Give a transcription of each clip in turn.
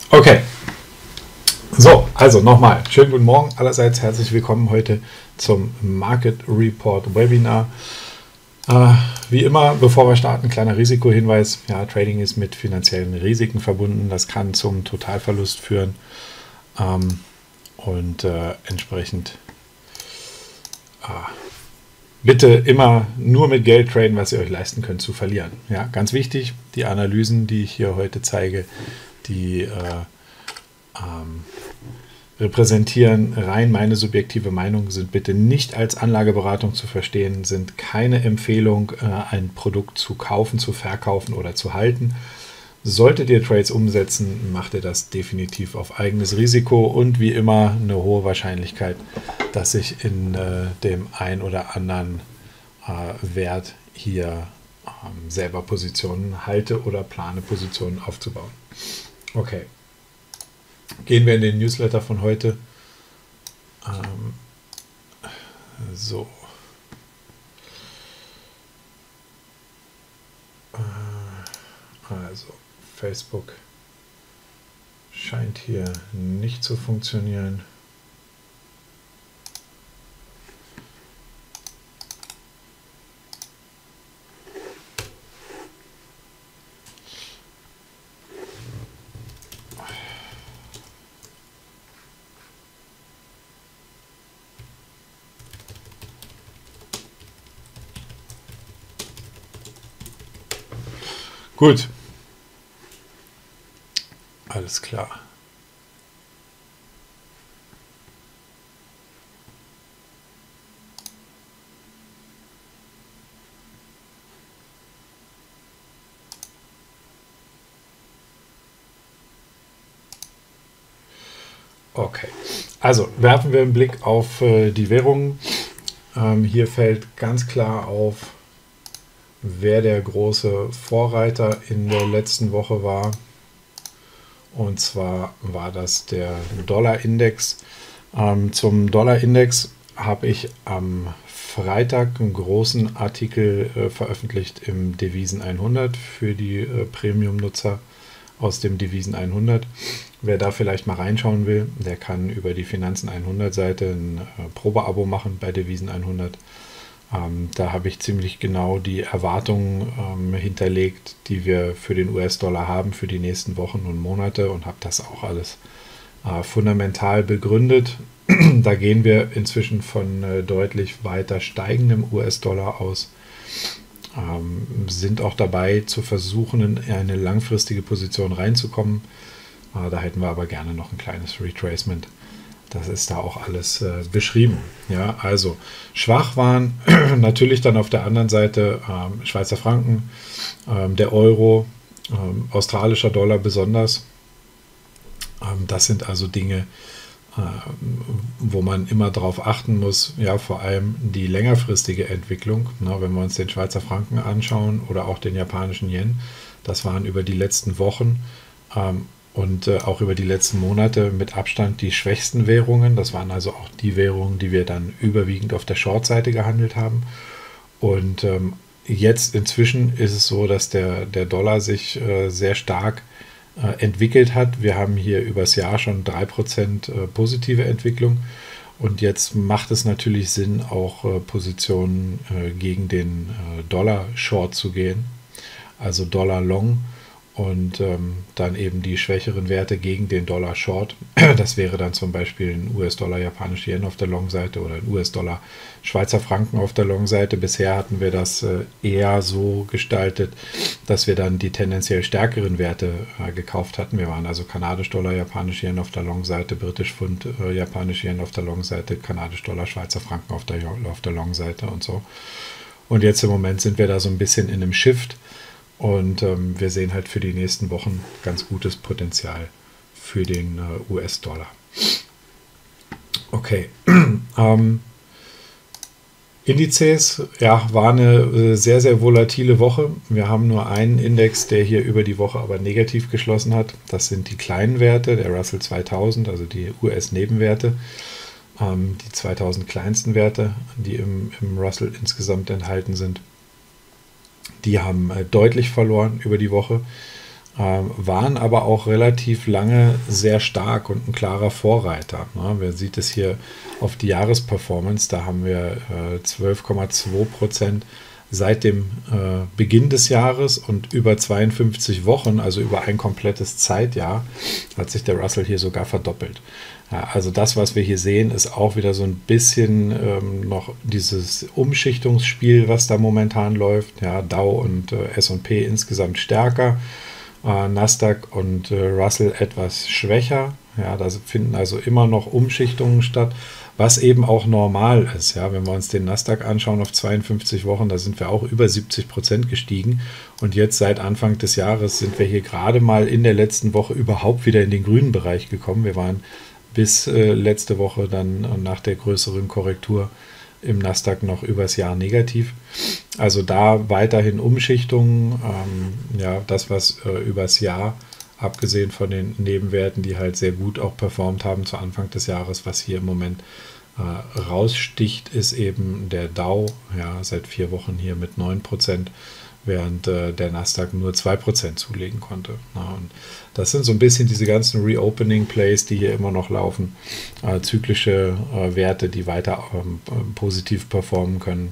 Okay, so, also nochmal, schönen guten Morgen allerseits, herzlich willkommen heute zum Market Report Webinar. Wie immer, bevor wir starten, kleiner Risikohinweis. Ja, Trading ist mit finanziellen Risiken verbunden, das kann zum Totalverlust führen und entsprechend bitte immer nur mit Geld traden, was ihr euch leisten könnt zu verlieren. Ja, ganz wichtig, die Analysen, die ich hier heute zeige, die repräsentieren rein meine subjektive Meinung, sind bitte nicht als Anlageberatung zu verstehen, sind keine Empfehlung, ein Produkt zu kaufen, zu verkaufen oder zu halten. Solltet ihr Trades umsetzen, macht ihr das definitiv auf eigenes Risiko und wie immer eine hohe Wahrscheinlichkeit, dass ich in dem ein oder anderen Wert hier selber Positionen halte oder plane, Positionen aufzubauen. Okay. Gehen wir in den Newsletter von heute. So. Also, Facebook scheint hier nicht zu funktionieren. Gut. Alles klar. Okay. Also werfen wir einen Blick auf die Währungen. Hier fällt ganz klar auf, wer der große Vorreiter in der letzten Woche war. Und zwar war das der Dollarindex. Zum Dollarindex habe ich am Freitag einen großen Artikel veröffentlicht im Devisen 100 für die Premium-Nutzer aus dem Devisen 100. Wer da vielleicht mal reinschauen will, der kann über die Finanzen 100 Seite ein Probeabo machen bei Devisen 100. Da habe ich ziemlich genau die Erwartungen hinterlegt, die wir für den US-Dollar haben für die nächsten Wochen und Monate und habe das auch alles fundamental begründet. Da gehen wir inzwischen von deutlich weiter steigendem US-Dollar aus, sind auch dabei zu versuchen, in eine langfristige Position reinzukommen. Da hätten wir aber gerne noch ein kleines Retracement. Das ist da auch alles beschrieben. Ja, also schwach waren natürlich dann auf der anderen Seite Schweizer Franken, der Euro, australischer Dollar besonders. Das sind also Dinge, wo man immer darauf achten muss, ja, vor allem die längerfristige Entwicklung. Na, wenn wir uns den Schweizer Franken anschauen oder auch den japanischen Yen, das waren über die letzten Wochen und auch über die letzten Monate mit Abstand die schwächsten Währungen. Das waren also auch die Währungen, die wir dann überwiegend auf der Short-Seite gehandelt haben. Und jetzt inzwischen ist es so, dass der Dollar sich sehr stark entwickelt hat. Wir haben hier übers Jahr schon 3% positive Entwicklung. Und jetzt macht es natürlich Sinn, auch Positionen gegen den Dollar-Short zu gehen, also Dollar-Long. Und dann eben die schwächeren Werte gegen den Dollar Short. Das wäre dann zum Beispiel ein US-Dollar japanische Yen auf der Long-Seite oder ein US-Dollar Schweizer Franken auf der Long-Seite. Bisher hatten wir das eher so gestaltet, dass wir dann die tendenziell stärkeren Werte gekauft hatten. Wir waren also kanadisch-Dollar japanische Yen auf der Long-Seite, britisch-Pfund japanische Yen auf der Long-Seite, kanadisch-Dollar Schweizer Franken auf der Long-Seite und so. Und jetzt im Moment sind wir da so ein bisschen in einem Shift. Und wir sehen halt für die nächsten Wochen ganz gutes Potenzial für den US-Dollar. Okay. Indizes, ja, war eine sehr, sehr volatile Woche. Wir haben nur einen Index, der hier über die Woche aber negativ geschlossen hat. Das sind die kleinen Werte, der Russell 2000, also die US-Nebenwerte. Die 2000 kleinsten Werte, die im Russell insgesamt enthalten sind. Die haben deutlich verloren über die Woche. waren aber auch relativ lange sehr stark und ein klarer Vorreiter. Ne? Man sieht es hier auf die Jahresperformance, da haben wir 12,2% seit dem Beginn des Jahres und über 52 Wochen, also über ein komplettes Zeitjahr, hat sich der Russell hier sogar verdoppelt. Ja, also das, was wir hier sehen, ist auch wieder so ein bisschen noch dieses Umschichtungsspiel, was da momentan läuft. Ja, Dow und S&P insgesamt stärker, Nasdaq und Russell etwas schwächer. Ja, da finden also immer noch Umschichtungen statt, was eben auch normal ist. Ja, wenn wir uns den Nasdaq anschauen auf 52 Wochen, da sind wir auch über 70% gestiegen. Und jetzt seit Anfang des Jahres sind wir hier gerade mal in der letzten Woche überhaupt wieder in den grünen Bereich gekommen. Wir waren bis letzte Woche dann nach der größeren Korrektur im Nasdaq noch übers Jahr negativ. Also da weiterhin Umschichtungen. Ja, das, was übers Jahr, abgesehen von den Nebenwerten, die halt sehr gut auch performt haben zu Anfang des Jahres, was hier im Moment raussticht, ist eben der Dow, ja, seit 4 Wochen hier mit 9%, während der Nasdaq nur 2% zulegen konnte. Ja, und das sind so ein bisschen diese ganzen Reopening-Plays, die hier immer noch laufen, zyklische Werte, die weiter positiv performen können.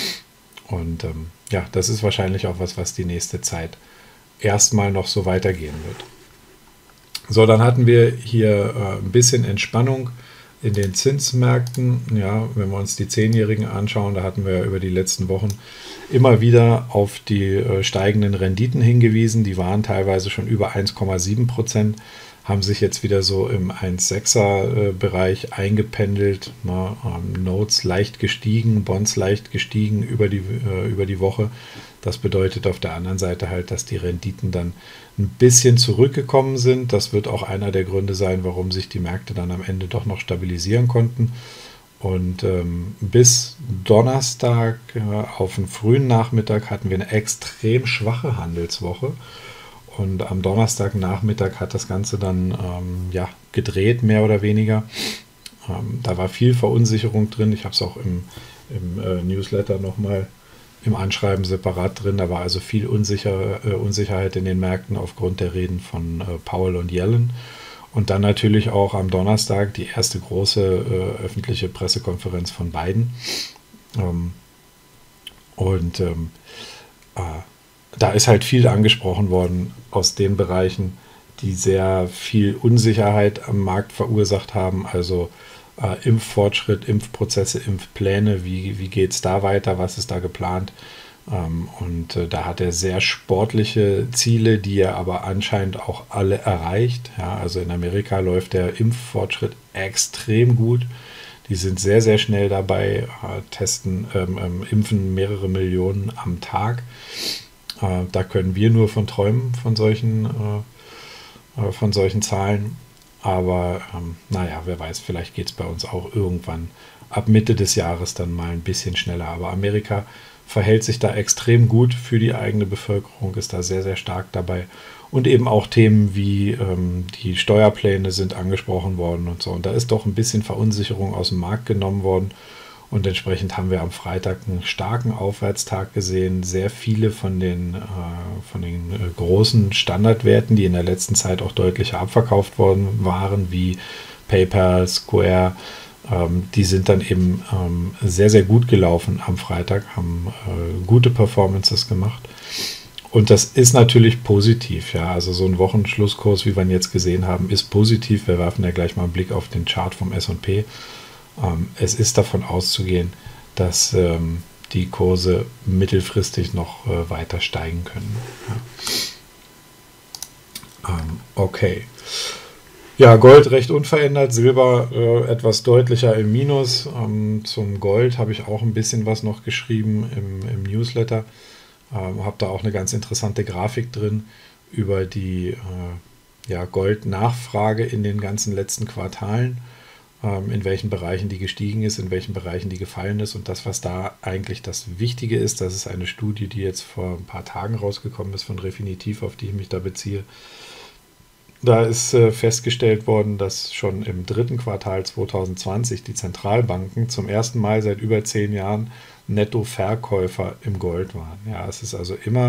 Und ja, das ist wahrscheinlich auch was die nächste Zeit erstmal noch so weitergehen wird. So, dann hatten wir hier ein bisschen Entspannung in den Zinsmärkten. Ja, wenn wir uns die 10-Jährigen anschauen, da hatten wir über die letzten Wochen immer wieder auf die steigenden Renditen hingewiesen. Die waren teilweise schon über 1,7%, haben sich jetzt wieder so im 1,6er Bereich eingependelt. Notes leicht gestiegen, Bonds leicht gestiegen über die Woche. Das bedeutet auf der anderen Seite halt, dass die Renditen dann ein bisschen zurückgekommen sind. Das wird auch einer der Gründe sein, warum sich die Märkte dann am Ende doch noch stabilisieren konnten. Und bis Donnerstag auf den frühen Nachmittag hatten wir eine extrem schwache Handelswoche. Und am Donnerstagnachmittag hat das Ganze dann ja, gedreht, mehr oder weniger. Da war viel Verunsicherung drin. Ich habe es auch im Newsletter nochmal im Anschreiben separat drin. Da war also viel Unsicherheit in den Märkten aufgrund der Reden von Powell und Yellen. Und dann natürlich auch am Donnerstag die erste große öffentliche Pressekonferenz von Biden. Da ist halt viel angesprochen worden aus den Bereichen, die sehr viel Unsicherheit am Markt verursacht haben. Also Impffortschritt, Impfprozesse, Impfpläne, wie geht es da weiter, was ist da geplant? Da hat er sehr sportliche Ziele, die er aber anscheinend auch alle erreicht. Ja, also in Amerika läuft der Impffortschritt extrem gut. Die sind sehr, sehr schnell dabei, impfen mehrere Millionen am Tag. Da können wir nur von träumen, von solchen Zahlen. Aber naja, wer weiß, vielleicht geht es bei uns auch irgendwann ab Mitte des Jahres dann mal ein bisschen schneller. Aber Amerika verhält sich da extrem gut für die eigene Bevölkerung, ist da sehr, sehr stark dabei. Und eben auch Themen wie die Steuerpläne sind angesprochen worden und so. Und da ist doch ein bisschen Verunsicherung aus dem Markt genommen worden. Und entsprechend haben wir am Freitag einen starken Aufwärtstag gesehen. Sehr viele von den großen Standardwerten, die in der letzten Zeit auch deutlicher abverkauft worden waren, wie PayPal, Square, die sind dann eben sehr, sehr gut gelaufen am Freitag, haben gute Performances gemacht. Und das ist natürlich positiv. Ja, also so ein Wochenschlusskurs, wie wir ihn jetzt gesehen haben, ist positiv. Wir werfen ja gleich mal einen Blick auf den Chart vom S&P. Es ist davon auszugehen, dass die Kurse mittelfristig noch weiter steigen können. Ja. Okay. Ja, Gold recht unverändert, Silber etwas deutlicher im Minus. Zum Gold habe ich auch ein bisschen was noch geschrieben im Newsletter. Habe da auch eine ganz interessante Grafik drin über die Goldnachfrage in den ganzen letzten Quartalen. In welchen Bereichen die gestiegen ist, in welchen Bereichen die gefallen ist. Und das, was da eigentlich das Wichtige ist, das ist eine Studie, die jetzt vor ein paar Tagen rausgekommen ist von Refinitiv, auf die ich mich da beziehe. Da ist festgestellt worden, dass schon im 3. Quartal 2020 die Zentralbanken zum ersten Mal seit über 10 Jahren Nettoverkäufer im Gold waren. Ja, es ist also immer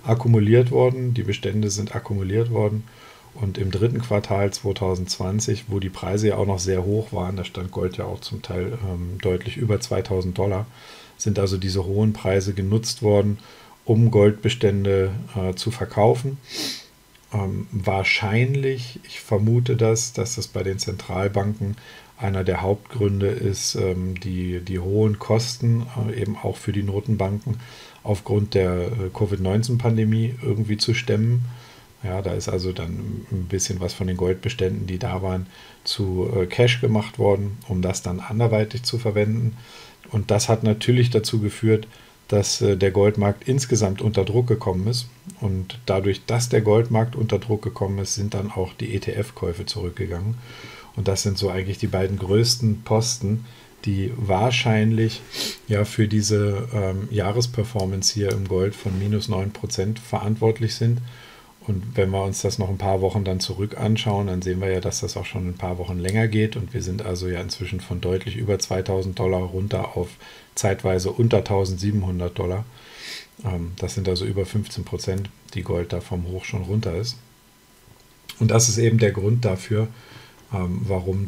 akkumuliert worden, die Bestände sind akkumuliert worden. Und im dritten Quartal 2020, wo die Preise ja auch noch sehr hoch waren, da stand Gold ja auch zum Teil deutlich über $2.000, sind also diese hohen Preise genutzt worden, um Goldbestände zu verkaufen. Wahrscheinlich, ich vermute dass das bei den Zentralbanken einer der Hauptgründe ist, die hohen Kosten eben auch für die Notenbanken aufgrund der Covid-19-Pandemie irgendwie zu stemmen. Ja, da ist also dann ein bisschen was von den Goldbeständen, die da waren, zu Cash gemacht worden, um das dann anderweitig zu verwenden. Und das hat natürlich dazu geführt, dass der Goldmarkt insgesamt unter Druck gekommen ist. Und dadurch, dass der Goldmarkt unter Druck gekommen ist, sind dann auch die ETF-Käufe zurückgegangen. Und das sind so eigentlich die beiden größten Posten, die wahrscheinlich ja für diese Jahresperformance hier im Gold von minus 9% verantwortlich sind. Und wenn wir uns das noch ein paar Wochen dann zurück anschauen, dann sehen wir ja, dass das auch schon ein paar Wochen länger geht. Und wir sind also ja inzwischen von deutlich über $2.000 runter auf zeitweise unter $1.700. Das sind also über 15%, die Gold da vom Hoch schon runter ist. Und das ist eben der Grund dafür, warum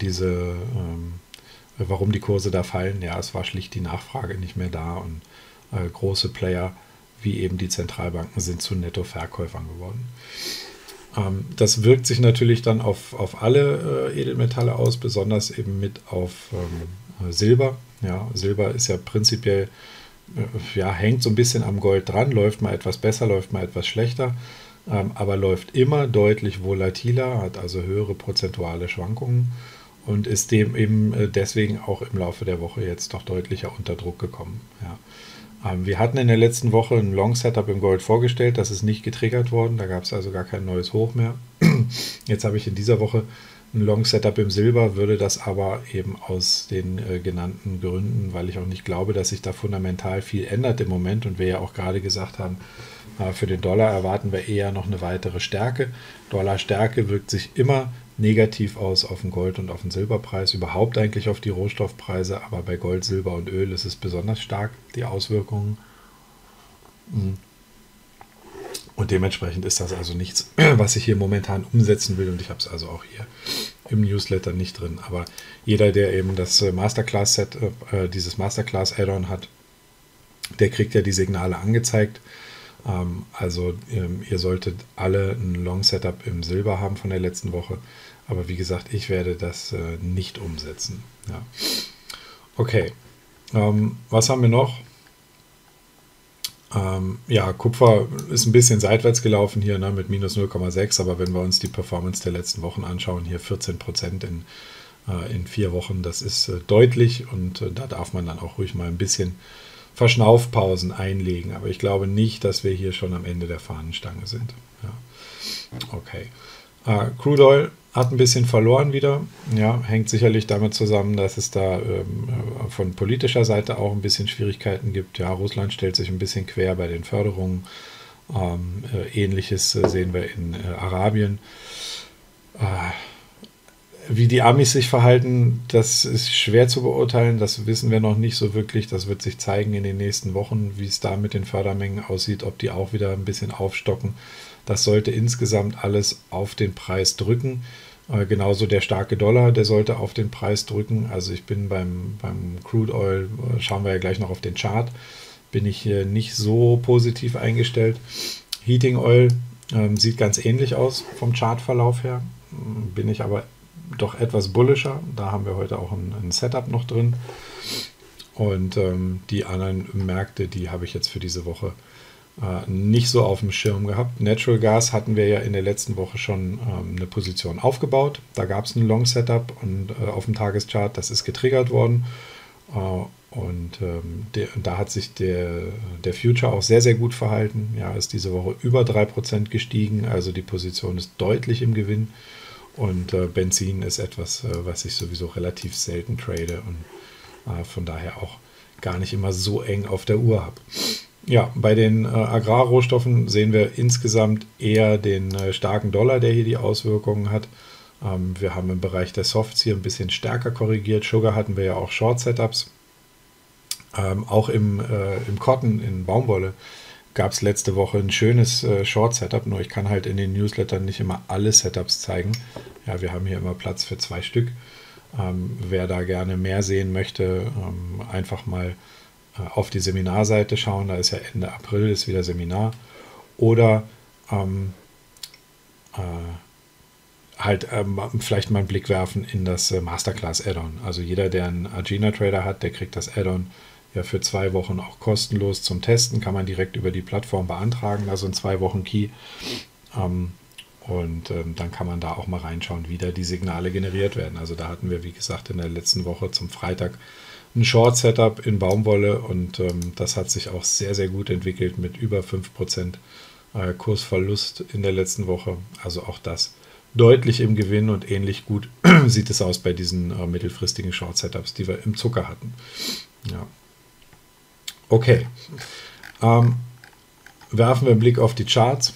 die Kurse da fallen. Ja, es war schlicht die Nachfrage nicht mehr da und große Player wie eben die Zentralbanken sind zu Nettoverkäufern geworden. Das wirkt sich natürlich dann auf alle Edelmetalle aus, besonders eben mit auf Silber. Ja, Silber ist ja prinzipiell, hängt so ein bisschen am Gold dran, läuft mal etwas besser, läuft mal etwas schlechter, aber läuft immer deutlich volatiler, hat also höhere prozentuale Schwankungen und ist dem eben deswegen auch im Laufe der Woche jetzt doch deutlicher unter Druck gekommen. Ja. Wir hatten in der letzten Woche ein Long-Setup im Gold vorgestellt, das ist nicht getriggert worden, da gab es also gar kein neues Hoch mehr. Jetzt habe ich in dieser Woche ein Long-Setup im Silber, würde das aber eben aus den genannten Gründen, weil ich auch nicht glaube, dass sich da fundamental viel ändert im Moment und wir ja auch gerade gesagt haben, für den Dollar erwarten wir eher noch eine weitere Stärke. Dollarstärke wirkt sich immer negativ aus auf den Gold- und auf den Silberpreis, überhaupt eigentlich auf die Rohstoffpreise, aber bei Gold, Silber und Öl ist es besonders stark, die Auswirkungen. Und dementsprechend ist das also nichts, was ich hier momentan umsetzen will und ich habe es also auch hier im Newsletter nicht drin. Aber jeder, der eben das Masterclass-Set, dieses Masterclass-Add-on hat, der kriegt ja die Signale angezeigt. Also ihr solltet alle ein Long-Setup im Silber haben von der letzten Woche. Aber wie gesagt, ich werde das nicht umsetzen. Ja. Okay, was haben wir noch? Kupfer ist ein bisschen seitwärts gelaufen hier, ne, mit minus 0,6. Aber wenn wir uns die Performance der letzten Wochen anschauen, hier 14% in 4 Wochen, das ist deutlich. Und da darf man dann auch ruhig mal ein bisschen Verschnaufpausen einlegen, aber ich glaube nicht, dass wir hier schon am Ende der Fahnenstange sind. Ja. Okay. Crude Oil hat ein bisschen verloren wieder. Ja, hängt sicherlich damit zusammen, dass es da von politischer Seite auch ein bisschen Schwierigkeiten gibt. Ja, Russland stellt sich ein bisschen quer bei den Förderungen. Ähnliches sehen wir in Arabien. Wie die Amis sich verhalten, das ist schwer zu beurteilen. Das wissen wir noch nicht so wirklich. Das wird sich zeigen in den nächsten Wochen, wie es da mit den Fördermengen aussieht, ob die auch wieder ein bisschen aufstocken. Das sollte insgesamt alles auf den Preis drücken. Genauso der starke Dollar, der sollte auf den Preis drücken. Also ich bin beim Crude Oil, schauen wir ja gleich noch auf den Chart, bin ich hier nicht so positiv eingestellt. Heating Oil sieht ganz ähnlich aus vom Chartverlauf her, bin ich aber doch etwas bullischer. Da haben wir heute auch ein Setup noch drin. Und die anderen Märkte, die habe ich jetzt für diese Woche nicht so auf dem Schirm gehabt. Natural Gas hatten wir ja in der letzten Woche schon eine Position aufgebaut. Da gab es ein Long Setup und auf dem Tageschart, das ist getriggert worden. Da hat sich der Future auch sehr, sehr gut verhalten. Ja, ist diese Woche über 3% gestiegen. Also die Position ist deutlich im Gewinn. Und Benzin ist etwas, was ich sowieso relativ selten trade und von daher auch gar nicht immer so eng auf der Uhr habe. Ja, bei den Agrarrohstoffen sehen wir insgesamt eher den starken Dollar, der hier die Auswirkungen hat. Wir haben im Bereich der Softs hier ein bisschen stärker korrigiert. Sugar hatten wir ja auch Short-Setups. Auch im Cotton, in Baumwolle, gab es letzte Woche ein schönes Short-Setup, nur ich kann halt in den Newslettern nicht immer alle Setups zeigen. Ja, wir haben hier immer Platz für 2 Stück. Wer da gerne mehr sehen möchte, einfach mal auf die Seminarseite schauen. Da ist ja Ende April ist wieder Seminar. Oder halt vielleicht mal einen Blick werfen in das Masterclass Add-on. Also jeder, der einen Agena Trader hat, der kriegt das Add-on ja für 2 Wochen auch kostenlos zum Testen. Kann man direkt über die Plattform beantragen, also ein 2 Wochen Key. Dann kann man da auch mal reinschauen, wie da die Signale generiert werden. Also da hatten wir, wie gesagt, in der letzten Woche zum Freitag ein Short-Setup in Baumwolle und das hat sich auch sehr, sehr gut entwickelt mit über 5% Kursverlust in der letzten Woche. Also auch das deutlich im Gewinn und ähnlich gut sieht es aus bei diesen mittelfristigen Short-Setups, die wir im Zucker hatten. Ja. Okay. Werfen wir einen Blick auf die Charts.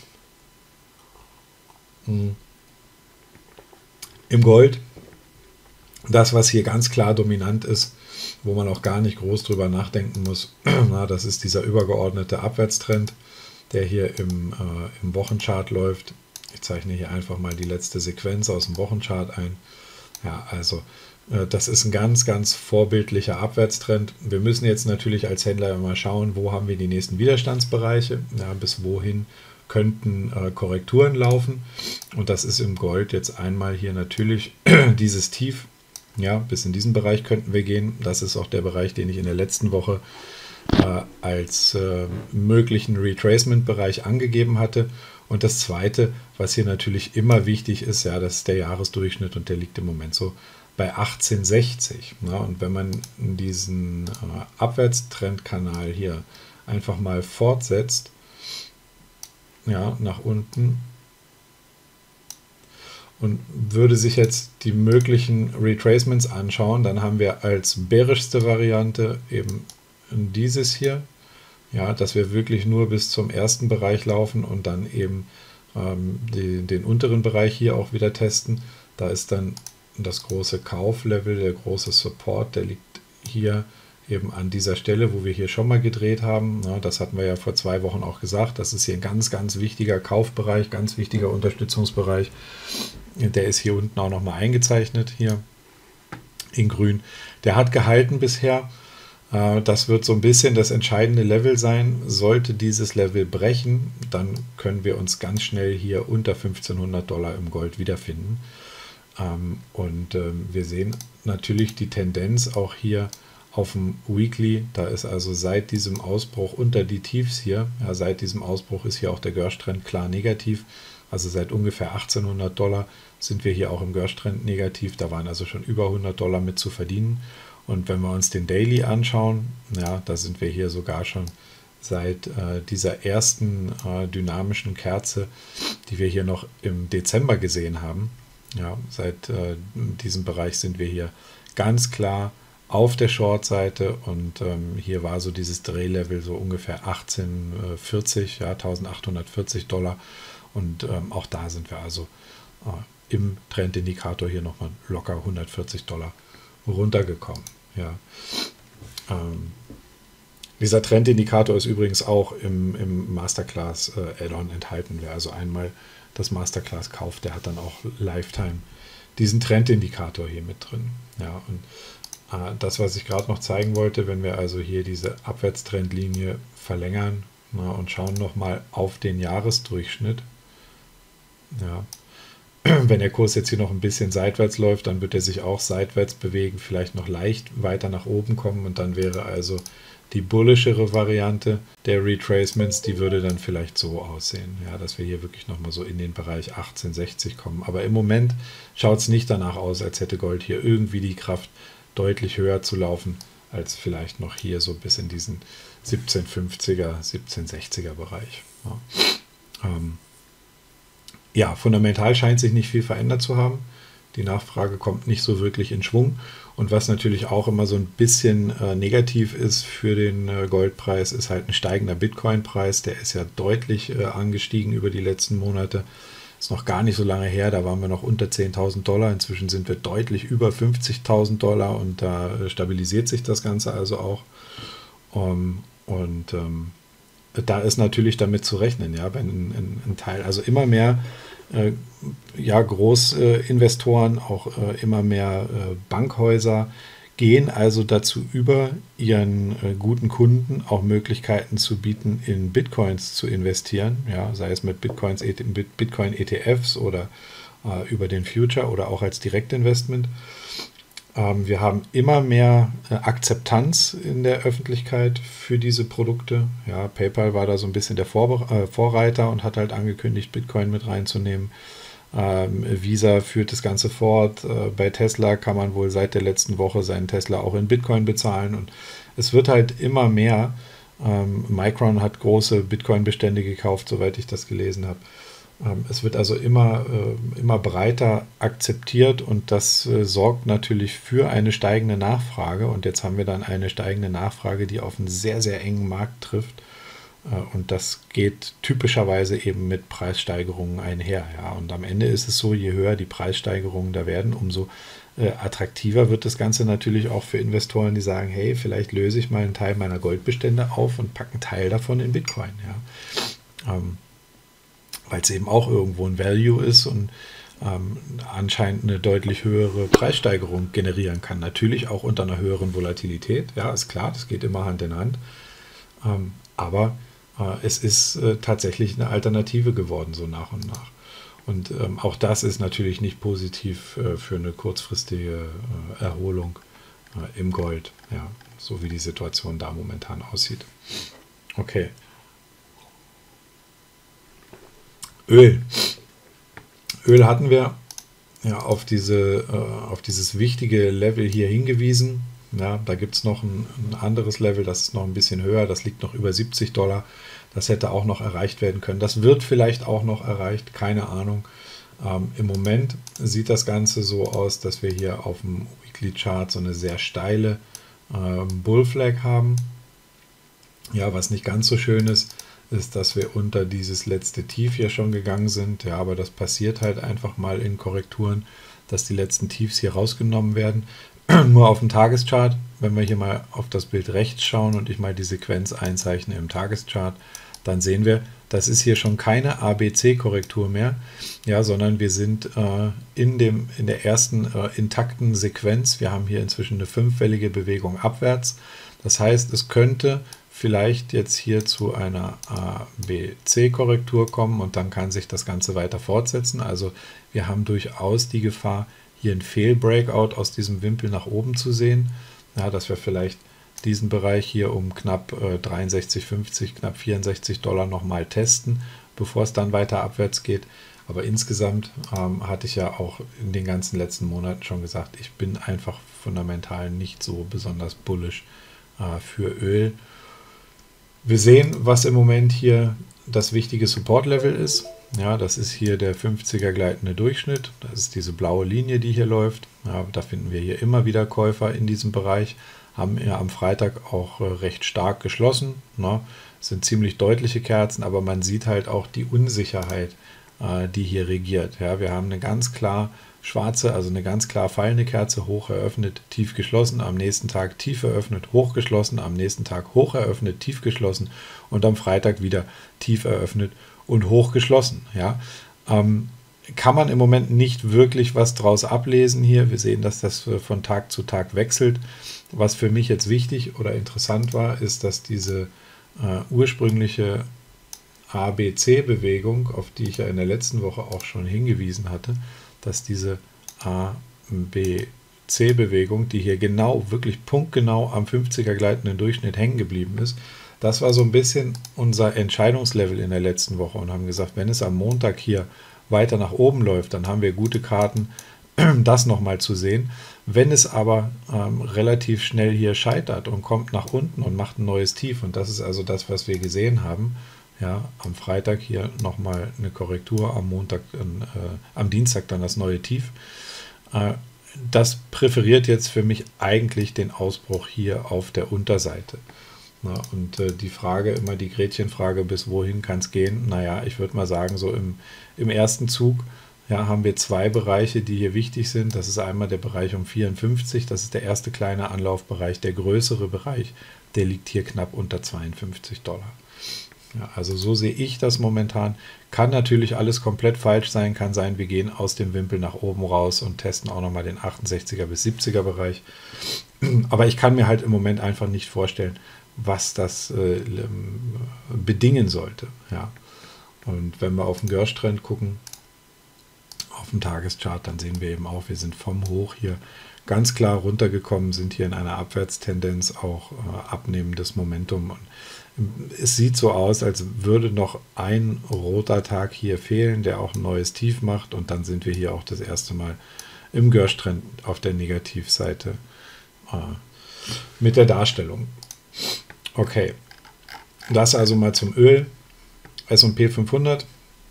Im Gold, das, was hier ganz klar dominant ist, wo man auch gar nicht groß drüber nachdenken muss, das ist dieser übergeordnete Abwärtstrend, der hier im Wochenchart läuft. Ich zeichne hier einfach mal die letzte Sequenz aus dem Wochenchart ein. Ja, also das ist ein ganz, ganz vorbildlicher Abwärtstrend. Wir müssen jetzt natürlich als Händler immer schauen, wo haben wir die nächsten Widerstandsbereiche, ja, bis wohin könnten Korrekturen laufen. Und das ist im Gold jetzt einmal hier natürlich dieses Tief. Ja, bis in diesen Bereich könnten wir gehen. Das ist auch der Bereich, den ich in der letzten Woche als möglichen Retracement-Bereich angegeben hatte. Und das Zweite, was hier natürlich immer wichtig ist, ja, das ist der Jahresdurchschnitt und der liegt im Moment so bei 1860. Ja, und wenn man diesen Abwärtstrendkanal hier einfach mal fortsetzt, ja, nach unten und würde sich jetzt die möglichen Retracements anschauen, dann haben wir als bärischste Variante eben dieses hier, ja, dass wir wirklich nur bis zum ersten Bereich laufen und dann eben den unteren Bereich hier auch wieder testen. Da ist dann das große Kauflevel, der große Support, der liegt hier eben an dieser Stelle, wo wir hier schon mal gedreht haben. Ja, das hatten wir ja vor 2 Wochen auch gesagt. Das ist hier ein ganz, ganz wichtiger Kaufbereich, ganz wichtiger Unterstützungsbereich. Der ist hier unten auch nochmal eingezeichnet, hier in grün. Der hat gehalten bisher. Das wird so ein bisschen das entscheidende Level sein. Sollte dieses Level brechen, dann können wir uns ganz schnell hier unter $1.500 im Gold wiederfinden. Wir sehen natürlich die Tendenz auch hier auf dem Weekly. Da ist also seit diesem Ausbruch unter die Tiefs hier, ja, seit diesem Ausbruch ist hier auch der Gersh-Trend klar negativ. Also seit ungefähr $1.800 sind wir hier auch im Gersh-Trend negativ. Da waren also schon über $100 mit zu verdienen. Und wenn wir uns den Daily anschauen, ja, da sind wir hier sogar schon seit dieser ersten dynamischen Kerze, die wir hier noch im Dezember gesehen haben. Ja, seit diesem Bereich sind wir hier ganz klar auf der Short-Seite und hier war so dieses Drehlevel so ungefähr 1840, ja, $1.840 und auch da sind wir also im Trendindikator hier nochmal locker $140 runtergekommen. Ja. Dieser Trendindikator ist übrigens auch im Masterclass Add-on enthalten. Wer also einmal das Masterclass kauft, der hat dann auch Lifetime diesen Trendindikator hier mit drin. Ja, und das, was ich gerade noch zeigen wollte, wenn wir also hier diese Abwärtstrendlinie verlängern, und schauen nochmal auf den Jahresdurchschnitt. Ja. Wenn der Kurs jetzt hier noch ein bisschen seitwärts läuft, dann wird er sich auch seitwärts bewegen, vielleicht noch leicht weiter nach oben kommen und dann wäre also die bullischere Variante der Retracements, die würde dann vielleicht so aussehen, ja, dass wir hier wirklich nochmal so in den Bereich 1860 kommen. Aber im Moment schaut es nicht danach aus, als hätte Gold hier irgendwie die Kraft, deutlich höher zu laufen, als vielleicht noch hier so bis in diesen 1750er, 1760er Bereich. Ja, fundamental scheint sich nicht viel verändert zu haben. Die Nachfrage kommt nicht so wirklich in Schwung. Und was natürlich auch immer so ein bisschen negativ ist für den Goldpreis, ist halt ein steigender Bitcoin-Preis. Der ist ja deutlich angestiegen über die letzten Monate. Ist noch gar nicht so lange her, da waren wir noch unter $10.000. Inzwischen sind wir deutlich über $50.000 und da stabilisiert sich das Ganze also auch. da ist natürlich damit zu rechnen, ja, wenn ein Teil, also immer mehr ja, Großinvestoren, auch immer mehr Bankhäuser gehen also dazu über, ihren guten Kunden auch Möglichkeiten zu bieten, in Bitcoins zu investieren, ja, sei es mit Bitcoin-ETFs oder über den Future oder auch als Direktinvestment. Wir haben immer mehr Akzeptanz in der Öffentlichkeit für diese Produkte. Ja, PayPal war da so ein bisschen der Vorreiter und hat halt angekündigt, Bitcoin mit reinzunehmen. Visa führt das Ganze fort. Bei Tesla kann man wohl seit der letzten Woche seinen Tesla auch in Bitcoin bezahlen. Und es wird halt immer mehr. Micron hat große Bitcoin-Bestände gekauft, soweit ich das gelesen habe. Es wird also immer breiter akzeptiert und das sorgt natürlich für eine steigende Nachfrage. Und jetzt haben wir dann eine steigende Nachfrage, die auf einen sehr, sehr engen Markt trifft. Und das geht typischerweise eben mit Preissteigerungen einher. Ja. Und am Ende ist es so, je höher die Preissteigerungen da werden, umso attraktiver wird das Ganze natürlich auch für Investoren, die sagen, hey, vielleicht löse ich mal einen Teil meiner Goldbestände auf und packe einen Teil davon in Bitcoin. Ja. Weil es eben auch irgendwo ein Value ist und anscheinend eine deutlich höhere Preissteigerung generieren kann. Natürlich auch unter einer höheren Volatilität. Ja, ist klar, das geht immer Hand in Hand. Aber es ist tatsächlich eine Alternative geworden, so nach und nach. Und auch das ist natürlich nicht positiv für eine kurzfristige Erholung im Gold, ja, so wie die Situation da momentan aussieht. Okay. Öl. Öl hatten wir ja auf dieses wichtige Level hier hingewiesen. Ja, da gibt es noch ein anderes Level, das ist noch ein bisschen höher, das liegt noch über $70. Das hätte auch noch erreicht werden können. Das wird vielleicht auch noch erreicht, keine Ahnung. Im Moment sieht das Ganze so aus, dass wir hier auf dem Weekly Chart so eine sehr steile Bullflag haben. Ja, was nicht ganz so schön ist, dass wir unter dieses letzte Tief hier schon gegangen sind. Ja, aber das passiert halt einfach mal in Korrekturen, dass die letzten Tiefs hier rausgenommen werden. Nur auf dem Tageschart, wenn wir hier mal auf das Bild rechts schauen und ich mal die Sequenz einzeichne im Tageschart, dann sehen wir, das ist hier schon keine ABC-Korrektur mehr, ja, sondern wir sind in der ersten intakten Sequenz. Wir haben hier inzwischen eine fünfwellige Bewegung abwärts. Das heißt, es könnte vielleicht jetzt hier zu einer ABC-Korrektur kommen und dann kann sich das Ganze weiter fortsetzen. Also wir haben durchaus die Gefahr, hier ein Fehlbreakout aus diesem Wimpel nach oben zu sehen, ja, dass wir vielleicht diesen Bereich hier um knapp 63,50, knapp $64 nochmal testen, bevor es dann weiter abwärts geht. Aber insgesamt hatte ich ja auch in den ganzen letzten Monaten schon gesagt, ich bin einfach fundamental nicht so besonders bullish für Öl. Wir sehen, was im Moment hier das wichtige Support-Level ist. Ja, das ist hier der 50er gleitende Durchschnitt. Das ist diese blaue Linie, die hier läuft. Ja, da finden wir hier immer wieder Käufer in diesem Bereich. Haben ja am Freitag auch recht stark geschlossen. Ne? Das sind ziemlich deutliche Kerzen, aber man sieht halt auch die Unsicherheit, die hier regiert. Ja, wir haben eine ganz klar schwarze, also eine ganz klar fallende Kerze, hoch eröffnet, tief geschlossen, am nächsten Tag tief eröffnet, hoch geschlossen, am nächsten Tag hoch eröffnet, tief geschlossen und am Freitag wieder tief eröffnet und hoch geschlossen. Ja, kann man im Moment nicht wirklich was draus ablesen hier. Wir sehen, dass das von Tag zu Tag wechselt. Was für mich jetzt wichtig oder interessant war, ist, dass diese ursprüngliche ABC-Bewegung, auf die ich ja in der letzten Woche auch schon hingewiesen hatte, dass diese ABC-Bewegung, die hier genau, wirklich punktgenau am 50er gleitenden Durchschnitt hängen geblieben ist, das war so ein bisschen unser Entscheidungslevel in der letzten Woche und haben gesagt, wenn es am Montag hier weiter nach oben läuft, dann haben wir gute Karten, das nochmal zu sehen. Wenn es aber relativ schnell hier scheitert und kommt nach unten und macht ein neues Tief, und das ist also das, was wir gesehen haben, ja, am Freitag hier nochmal eine Korrektur, am Dienstag dann das neue Tief. Das präferiert jetzt für mich eigentlich den Ausbruch hier auf der Unterseite. Na, und die Frage, immer die Gretchenfrage, bis wohin kann es gehen? Naja, ich würde mal sagen, so im ersten Zug ja, haben wir zwei Bereiche, die hier wichtig sind. Das ist einmal der Bereich um 54, das ist der erste kleine Anlaufbereich. Der größere Bereich, der liegt hier knapp unter $52. Ja, also so sehe ich das momentan. Kann natürlich alles komplett falsch sein. Kann sein, wir gehen aus dem Wimpel nach oben raus und testen auch nochmal den 68er bis 70er Bereich. Aber ich kann mir halt im Moment einfach nicht vorstellen, was das bedingen sollte. Ja. Und wenn wir auf den Gersh-Trend gucken, auf dem Tageschart, dann sehen wir eben auch, wir sind vom Hoch hier ganz klar runtergekommen, sind hier in einer Abwärtstendenz, auch abnehmendes Momentum. Und es sieht so aus, als würde noch ein roter Tag hier fehlen, der auch ein neues Tief macht, und dann sind wir hier auch das erste Mal im Gersh-Trend auf der Negativseite mit der Darstellung. Okay, das also mal zum Öl. S&P 500,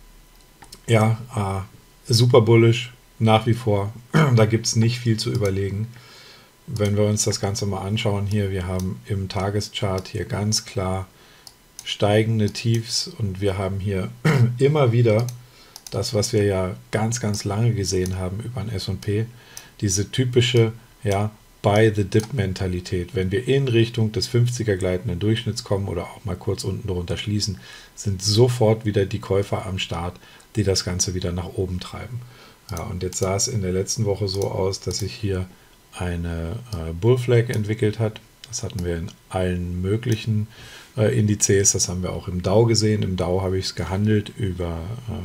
ja, super bullish, nach wie vor. Da gibt es nicht viel zu überlegen. Wenn wir uns das Ganze mal anschauen hier, wir haben im Tageschart hier ganz klar steigende Tiefs und wir haben hier immer wieder das, was wir ja ganz, ganz lange gesehen haben über den S&P, diese typische, ja, Buy-the-Dip-Mentalität. Wenn wir in Richtung des 50er gleitenden Durchschnitts kommen oder auch mal kurz unten drunter schließen, sind sofort wieder die Käufer am Start, die das Ganze wieder nach oben treiben. Ja, und jetzt sah es in der letzten Woche so aus, dass sich hier eine Bullflag entwickelt hat. Das hatten wir in allen möglichen Indizes, das haben wir auch im Dow gesehen. Im Dow habe ich es gehandelt über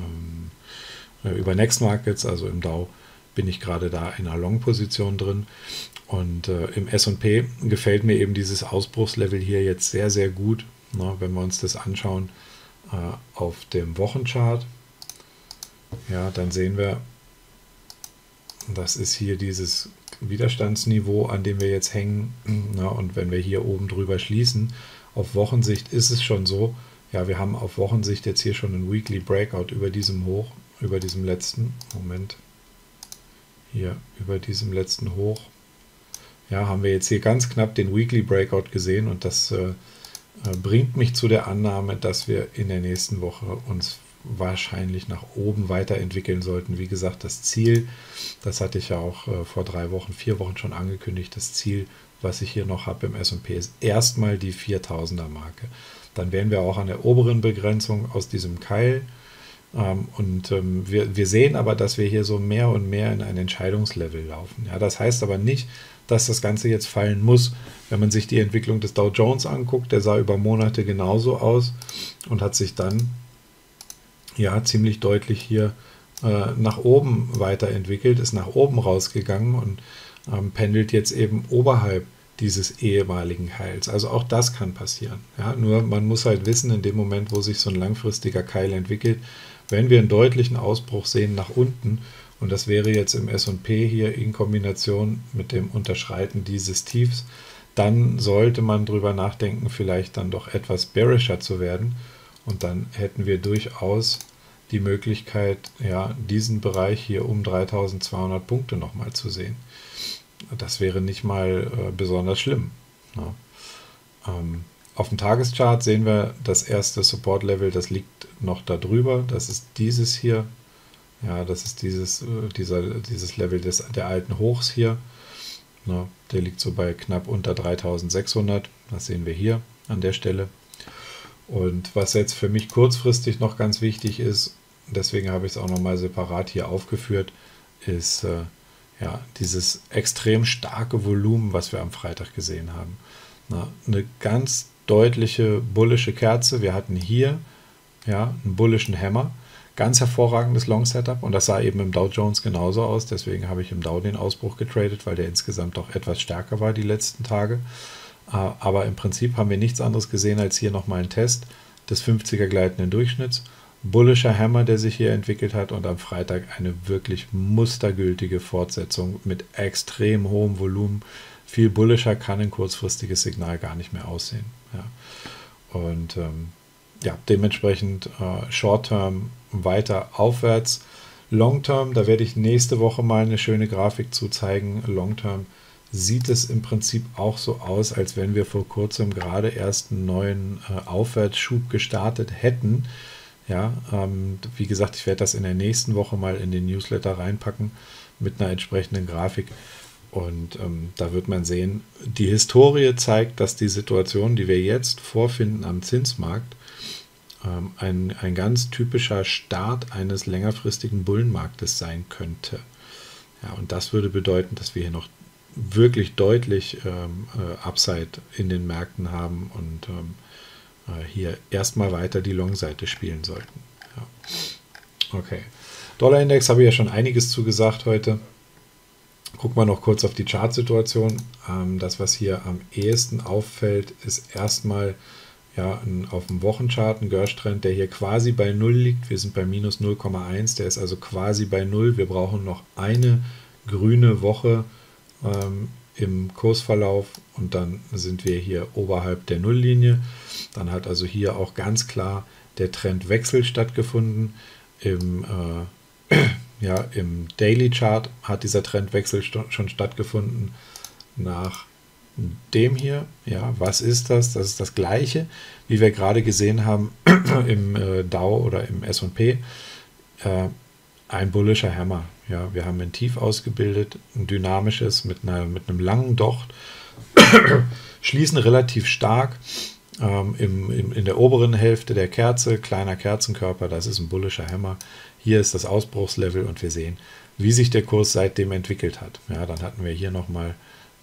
Next Markets, also im Dow bin ich gerade da in einer Long-Position drin. Und im S&P gefällt mir eben dieses Ausbruchslevel hier jetzt sehr, sehr gut. Na, wenn wir uns das anschauen auf dem Wochenchart, ja, dann sehen wir, das ist hier dieses Widerstandsniveau, an dem wir jetzt hängen. Na, und wenn wir hier oben drüber schließen, auf Wochensicht ist es schon so, ja, wir haben auf Wochensicht jetzt hier schon einen Weekly Breakout über diesem Hoch, über diesem letzten, Moment, hier über diesem letzten Hoch. Ja, haben wir jetzt hier ganz knapp den Weekly Breakout gesehen, und das bringt mich zu der Annahme, dass wir in der nächsten Woche uns wahrscheinlich nach oben weiterentwickeln sollten. Wie gesagt, das Ziel, das hatte ich ja auch vor 3 Wochen, 4 Wochen schon angekündigt, das Ziel, was ich hier noch habe im S&P, ist erstmal die 4000er Marke. Dann wären wir auch an der oberen Begrenzung aus diesem Keil. Wir sehen aber, dass wir hier so mehr und mehr in ein Entscheidungslevel laufen. Ja, das heißt aber nicht, dass das Ganze jetzt fallen muss. Wenn man sich die Entwicklung des Dow Jones anguckt, der sah über Monate genauso aus und hat sich dann ja ziemlich deutlich hier nach oben weiterentwickelt, ist nach oben rausgegangen und pendelt jetzt eben oberhalb dieses ehemaligen Keils. Also auch das kann passieren. Ja, nur man muss halt wissen, in dem Moment, wo sich so ein langfristiger Keil entwickelt, wenn wir einen deutlichen Ausbruch sehen nach unten, und das wäre jetzt im S&P hier in Kombination mit dem Unterschreiten dieses Tiefs, dann sollte man drüber nachdenken, vielleicht dann doch etwas bearischer zu werden, und dann hätten wir durchaus die Möglichkeit, ja, diesen Bereich hier um 3200 Punkte nochmal zu sehen. Das wäre nicht mal besonders schlimm. Ja. Auf dem Tageschart sehen wir das erste Support-Level, das liegt noch da drüber. Das ist dieses hier. Ja, das ist dieses Level der alten Hochs hier. Ja, der liegt so bei knapp unter 3600. Das sehen wir hier an der Stelle. Und was jetzt für mich kurzfristig noch ganz wichtig ist, deswegen habe ich es auch nochmal separat hier aufgeführt, ist ja, dieses extrem starke Volumen, was wir am Freitag gesehen haben. Na, eine ganz deutliche bullische Kerze. Wir hatten hier ja, einen bullischen Hammer. Ganz hervorragendes Long-Setup, und das sah eben im Dow Jones genauso aus. Deswegen habe ich im Dow den Ausbruch getradet, weil der insgesamt doch etwas stärker war die letzten Tage. Aber im Prinzip haben wir nichts anderes gesehen als hier nochmal einen Test des 50er gleitenden Durchschnitts. Bullischer Hammer, der sich hier entwickelt hat, und am Freitag eine wirklich mustergültige Fortsetzung mit extrem hohem Volumen. Viel bullischer kann ein kurzfristiges Signal gar nicht mehr aussehen. Ja. Und ja, dementsprechend Short-Term weiter aufwärts. Long-Term, da werde ich nächste Woche mal eine schöne Grafik zu zeigen. Long-Term sieht es im Prinzip auch so aus, als wenn wir vor kurzem gerade erst einen neuen Aufwärtsschub gestartet hätten. Ja, wie gesagt, ich werde das in der nächsten Woche mal in den Newsletter reinpacken mit einer entsprechenden Grafik. Und da wird man sehen, die Historie zeigt, dass die Situation, die wir jetzt vorfinden am Zinsmarkt, ein ganz typischer Start eines längerfristigen Bullenmarktes sein könnte. Ja, und das würde bedeuten, dass wir hier noch wirklich deutlich Upside in den Märkten haben und hier erstmal weiter die Long-Seite spielen sollten. Ja. Okay. Dollarindex habe ich ja schon einiges zugesagt heute. Gucken wir noch kurz auf die Chartsituation. Das, was hier am ehesten auffällt, ist erstmal auf dem Wochenchart ein Gersh-Trend, der hier quasi bei 0 liegt. Wir sind bei minus 0,1, der ist also quasi bei 0. Wir brauchen noch eine grüne Woche im Kursverlauf und dann sind wir hier oberhalb der Nulllinie. Dann hat also hier auch ganz klar der Trendwechsel stattgefunden. Im Daily Chart hat dieser Trendwechsel schon stattgefunden nach dem hier. Ja, was ist das? Das ist das gleiche, wie wir gerade gesehen haben im Dow oder im S&P. Ein bullischer Hammer. Ja, wir haben ein Tief ausgebildet, ein dynamisches mit einem langen Docht, schließen relativ stark in der oberen Hälfte der Kerze, kleiner Kerzenkörper, das ist ein bullischer Hammer. Hier ist das Ausbruchslevel und wir sehen, wie sich der Kurs seitdem entwickelt hat. Ja, dann hatten wir hier nochmal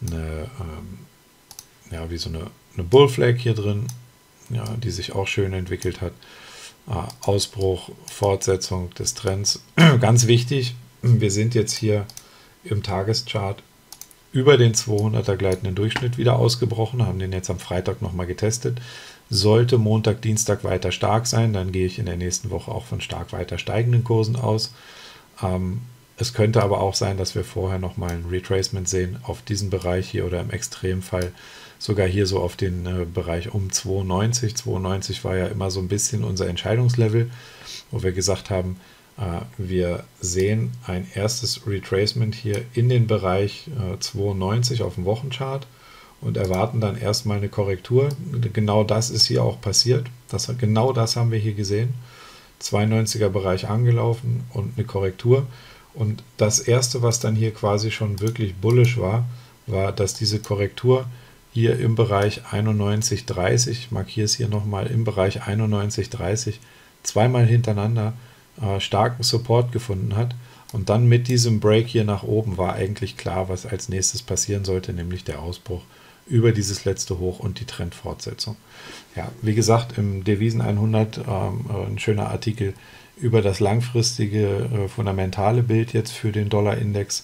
wie so eine Bullflag hier drin, ja, die sich auch schön entwickelt hat. Ausbruch, Fortsetzung des Trends. Ganz wichtig, wir sind jetzt hier im Tageschart über den 200er gleitenden Durchschnitt wieder ausgebrochen, haben den jetzt am Freitag nochmal getestet. Sollte Montag, Dienstag weiter stark sein, dann gehe ich in der nächsten Woche auch von stark weiter steigenden Kursen aus. Es könnte aber auch sein, dass wir vorher nochmal ein Retracement sehen auf diesen Bereich hier oder im Extremfall sogar hier so auf den Bereich um 92. 92 war ja immer so ein bisschen unser Entscheidungslevel, wo wir gesagt haben, wir sehen ein erstes Retracement hier in den Bereich 92 auf dem Wochenchart und erwarten dann erstmal eine Korrektur. Genau das ist hier auch passiert. Genau das haben wir hier gesehen. 92er Bereich angelaufen und eine Korrektur. Und das erste, was dann hier quasi schon wirklich bullish war, dass diese Korrektur hier im Bereich 91,30, ich markiere es hier nochmal, im Bereich 91,30 zweimal hintereinander starken Support gefunden hat. Und dann mit diesem Break hier nach oben war eigentlich klar, was als nächstes passieren sollte, nämlich der Ausbruch über dieses letzte Hoch und die Trendfortsetzung. Ja, wie gesagt, im Devisen 100 ein schöner Artikel über das langfristige fundamentale Bild jetzt für den Dollarindex.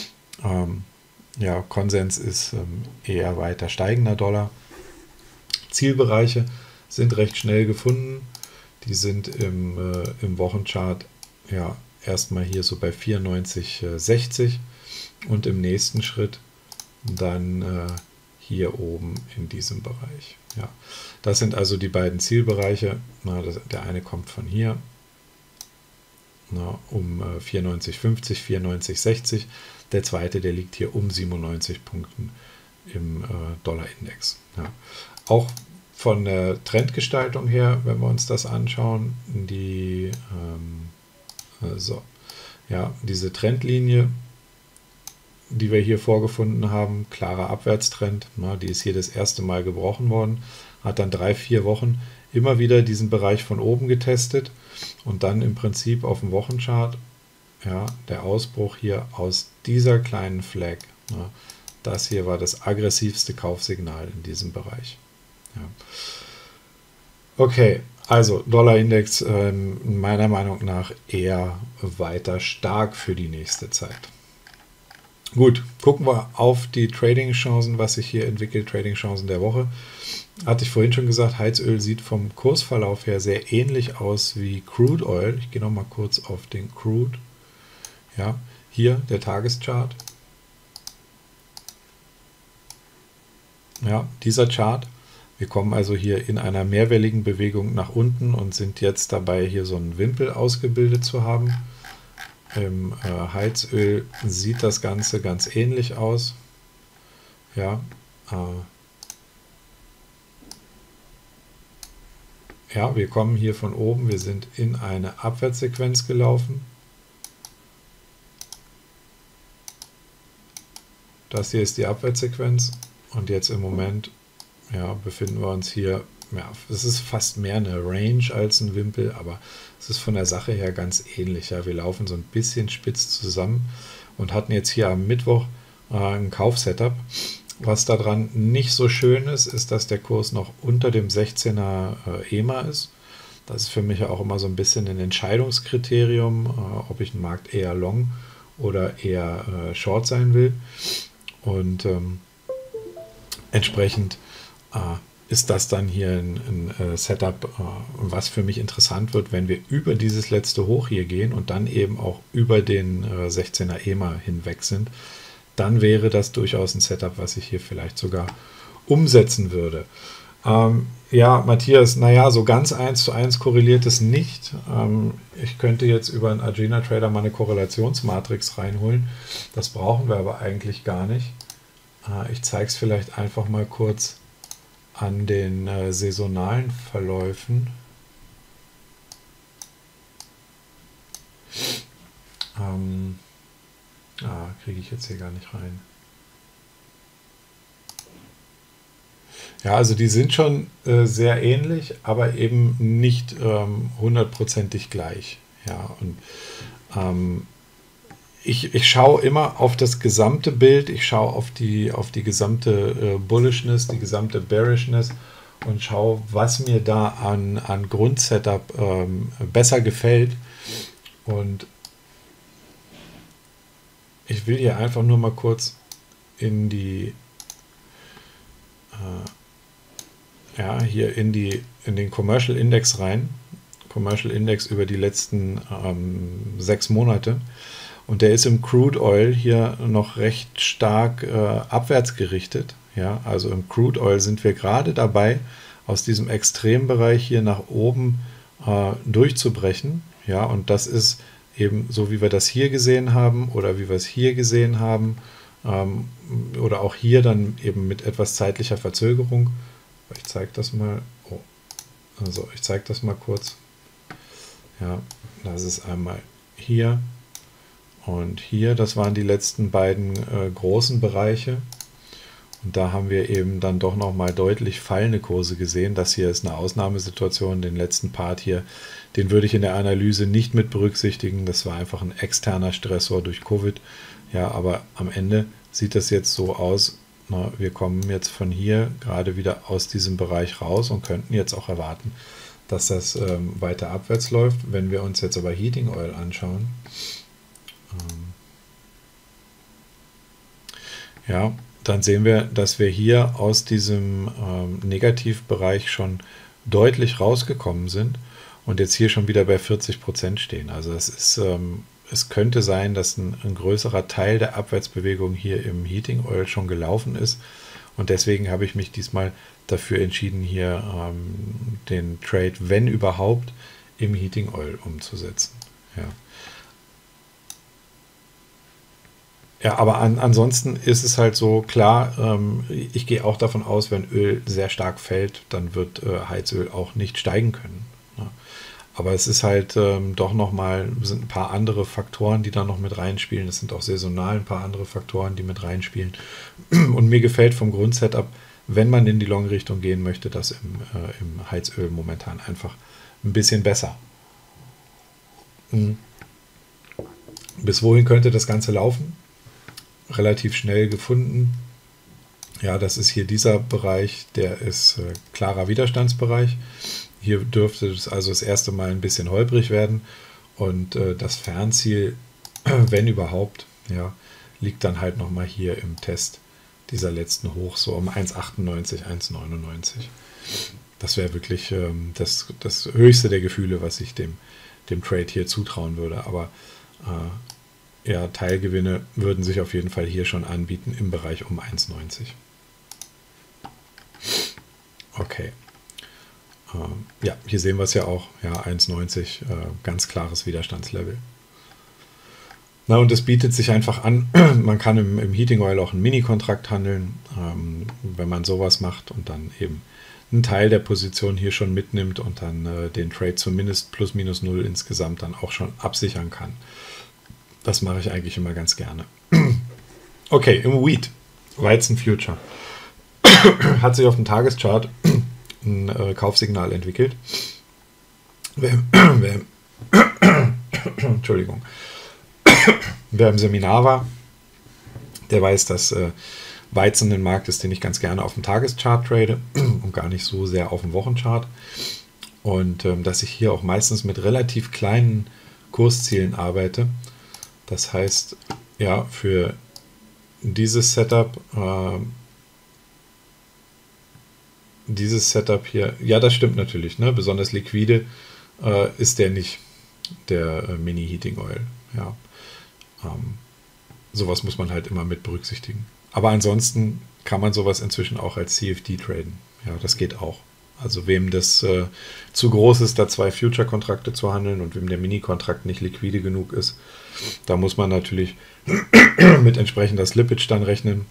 Konsens ist eher weiter steigender Dollar. Zielbereiche sind recht schnell gefunden. Die sind im Wochenchart erstmal hier so bei 94,60 und im nächsten Schritt dann hier oben in diesem Bereich. Ja, das sind also die beiden Zielbereiche. Der eine kommt von hier um 94,50, 94,60. Der zweite, der liegt hier um 97 Punkten im Dollarindex. Ja. Auch von der Trendgestaltung her, wenn wir uns das anschauen, diese Trendlinie, die wir hier vorgefunden haben, klarer Abwärtstrend, die ist hier das erste Mal gebrochen worden, hat dann 3-4 Wochen immer wieder diesen Bereich von oben getestet und dann im Prinzip auf dem Wochenchart der Ausbruch hier aus dieser kleinen Flag. Das hier war das aggressivste Kaufsignal in diesem Bereich. Ja. Okay, also Dollarindex meiner Meinung nach eher weiter stark für die nächste Zeit. Gut, gucken wir auf die Trading-Chancen, was sich hier entwickelt, Trading-Chancen der Woche. Hatte ich vorhin schon gesagt, Heizöl sieht vom Kursverlauf her sehr ähnlich aus wie Crude Oil. Ich gehe noch mal kurz auf den Crude. Ja, hier der Tageschart. Ja, dieser Chart. Wir kommen also hier in einer mehrwelligen Bewegung nach unten und sind jetzt dabei, hier so einen Wimpel ausgebildet zu haben. Im Heizöl sieht das Ganze ganz ähnlich aus. Ja, wir kommen hier von oben, wir sind in eine Abwärtssequenz gelaufen. Das hier ist die Abwärtssequenz und jetzt im Moment ja, befinden wir uns hier, ja, es ist fast mehr eine Range als ein Wimpel, aber es ist von der Sache her ganz ähnlich. Ja. Wir laufen so ein bisschen spitz zusammen und hatten jetzt hier am Mittwoch ein Kaufsetup. Was daran nicht so schön ist, ist, dass der Kurs noch unter dem 16er EMA ist. Das ist für mich auch immer so ein bisschen ein Entscheidungskriterium, ob ich einen Markt eher long oder eher short sein will. Und entsprechend ist das dann hier ein Setup, was für mich interessant wird, wenn wir über dieses letzte Hoch hier gehen und dann eben auch über den 16er EMA hinweg sind. Dann wäre das durchaus ein Setup, was ich hier vielleicht sogar umsetzen würde. Ja, Matthias, naja, so ganz 1:1 korreliert es nicht. Ich könnte jetzt über einen Arjuna Trader mal eine Korrelationsmatrix reinholen. Das brauchen wir aber eigentlich gar nicht. Ich zeige es vielleicht einfach mal kurz an den saisonalen Verläufen. Kriege ich jetzt hier gar nicht rein. Ja, also die sind schon sehr ähnlich, aber eben nicht hundertprozentig gleich. Ja, und ich schaue immer auf das gesamte Bild, ich schaue auf die gesamte Bullishness, die gesamte Bearishness und schaue, was mir da an Grundsetup besser gefällt. Und ich will hier einfach nur mal kurz in die hier in den Commercial Index rein. Commercial Index über die letzten 6 Monate. Und der ist im Crude Oil hier noch recht stark abwärts gerichtet. Ja, also im Crude Oil sind wir gerade dabei, aus diesem Extrembereich hier nach oben durchzubrechen. Ja, und das ist eben so, wie wir das hier gesehen haben oder wie wir es hier gesehen haben oder auch hier dann eben mit etwas zeitlicher Verzögerung. Ich zeige das mal. Oh, also ich zeige das mal kurz. Ja, das ist einmal hier und hier. Das waren die letzten beiden großen Bereiche. Und da haben wir eben dann doch nochmal deutlich fallende Kurse gesehen. Das hier ist eine Ausnahmesituation. Den letzten Part hier, den würde ich in der Analyse nicht mit berücksichtigen. Das war einfach ein externer Stressor durch Covid. Ja, aber am Ende sieht das jetzt so aus. Na, wir kommen jetzt von hier gerade wieder aus diesem Bereich raus und könnten jetzt auch erwarten, dass das weiter abwärts läuft. Wenn wir uns jetzt aber Heating Oil anschauen, ja, dann sehen wir, dass wir hier aus diesem Negativbereich schon deutlich rausgekommen sind und jetzt hier schon wieder bei 40% stehen. Also es könnte sein, dass ein größerer Teil der Abwärtsbewegung hier im Heating Oil schon gelaufen ist und deswegen habe ich mich diesmal dafür entschieden, hier den Trade, wenn überhaupt, im Heating Oil umzusetzen. Ja. Ja, aber ansonsten ist es halt so, klar, ich gehe auch davon aus, wenn Öl sehr stark fällt, dann wird Heizöl auch nicht steigen können. Ja. Aber es ist halt doch nochmal, sind ein paar andere Faktoren, die da noch mit reinspielen. Es sind auch saisonal ein paar andere Faktoren, die mit reinspielen. Und mir gefällt vom Grundsetup, wenn man in die Long-Richtung gehen möchte, das im Heizöl momentan einfach ein bisschen besser. Bis wohin könnte das Ganze laufen? Relativ schnell gefunden. Ja, das ist hier dieser Bereich, der ist klarer Widerstandsbereich. Hier dürfte es also das erste Mal ein bisschen holprig werden und das Fernziel, wenn überhaupt, ja, liegt dann halt nochmal hier im Test dieser letzten Hoch, so um 1,98, 1,99. Das wäre wirklich das höchste der Gefühle, was ich dem Trade hier zutrauen würde, aber ja, Teilgewinne würden sich auf jeden Fall hier schon anbieten im Bereich um 1,90. Okay. Ja, hier sehen wir es ja auch. Ja, 1,90, ganz klares Widerstandslevel. Na, und das bietet sich einfach an. Man kann im Heating Oil auch einen Mini-Kontrakt handeln, wenn man sowas macht und dann eben einen Teil der Position hier schon mitnimmt und dann den Trade zumindest plus minus 0 insgesamt dann auch schon absichern kann. Das mache ich eigentlich immer ganz gerne. Okay, im Wheat, Weizen Future. hat sich auf dem Tageschart ein Kaufsignal entwickelt. Entschuldigung. Wer im Seminar war, der weiß, dass Weizen ein Markt ist, den ich ganz gerne auf dem Tageschart trade und gar nicht so sehr auf dem Wochenchart. Und dass ich hier auch meistens mit relativ kleinen Kurszielen arbeite. Das heißt, ja, für dieses Setup hier, ja, das stimmt natürlich, ne? Besonders liquide ist der nicht, der Mini Heating Oil. Ja. Sowas muss man halt immer mit berücksichtigen. Aber ansonsten kann man sowas inzwischen auch als CFD traden. Ja, das geht auch. Also wem das zu groß ist, da 2 Future-Kontrakte zu handeln und wem der Mini-Kontrakt nicht liquide genug ist, da muss man natürlich mit entsprechender Slippage dann rechnen.